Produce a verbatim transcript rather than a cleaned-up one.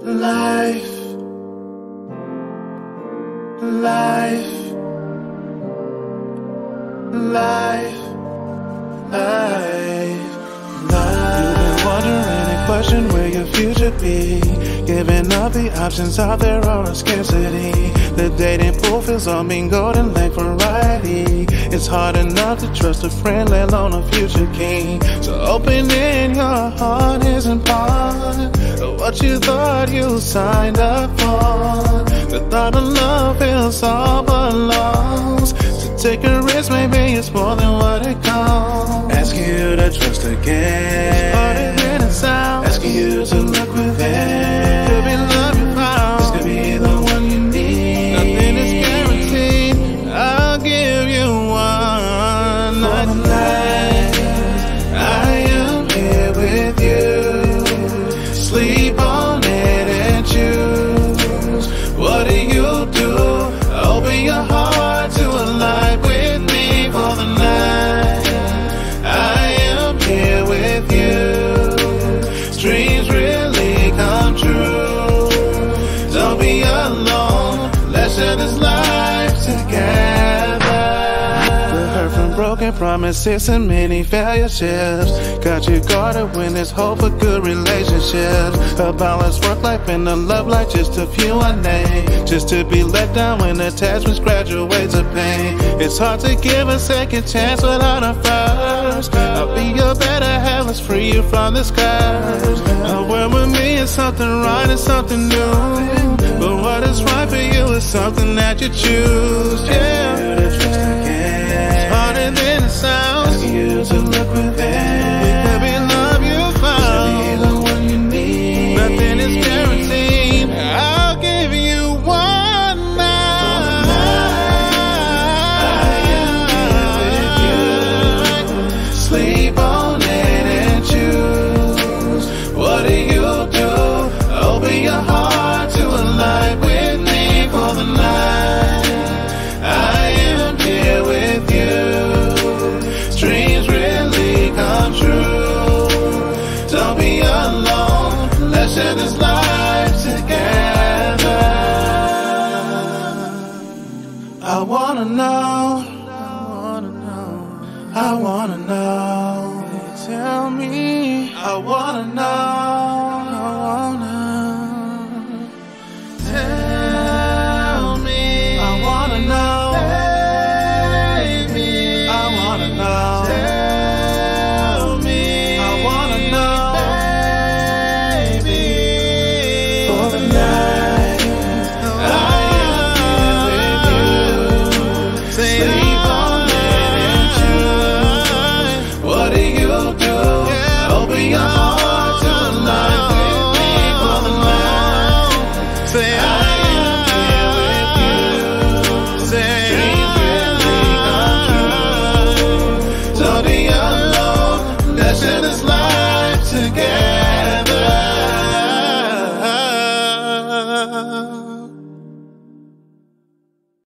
Life, life, life, life, life. You've been wondering and questioning where your future be. Giving up the options out there are a scarcity. The dating pool feels all mean golden like variety. It's hard enough to trust a friend, let alone a future king. So opening your heart isn't part of what you thought you signed up for. The thought of love feels all but lost. To take a risk, maybe it's more than what it costs. Asking you to trust again, it's harder than it sounds. Asking you to look within. Could be love you found. This could be the one you need. Nothing is guaranteed. I'll give you one night tonight. I am here with you. Sleep on it and choose. What do you do? Open your heart to a life with me for the night. I am here with you. Dreams really come true. Don't be alone. Let's share this life together. The hurt from broken promises and many failure shifts got you guarded when there's hope for good relationships. A balanced work life and a love life, just a few I name. Just to be let down when attachments graduate to pain. It's hard to give a second chance without a first. I'll be your better half, let's free you from this curse. A word with me is something right and something new, but what is right for you is something that you choose. Yeah, it's harder than it sounds. Asking you to look within. It could be love you found. This could be the one you need. Nothing is guaranteed. I'll give you one night. I am here with you. Sleep on it and choose. What do you do? Open your heart to a life with me for the night. I am here with you. Dreams really come true. Don't be alone. Let's share this life together. I wanna know. I wanna know. I wanna know. Tell me. I wanna know. I wanna. Tell me. I wanna know. Baby. I wanna know. Tell me. I wanna know. Baby. For the night, I am here with you. Say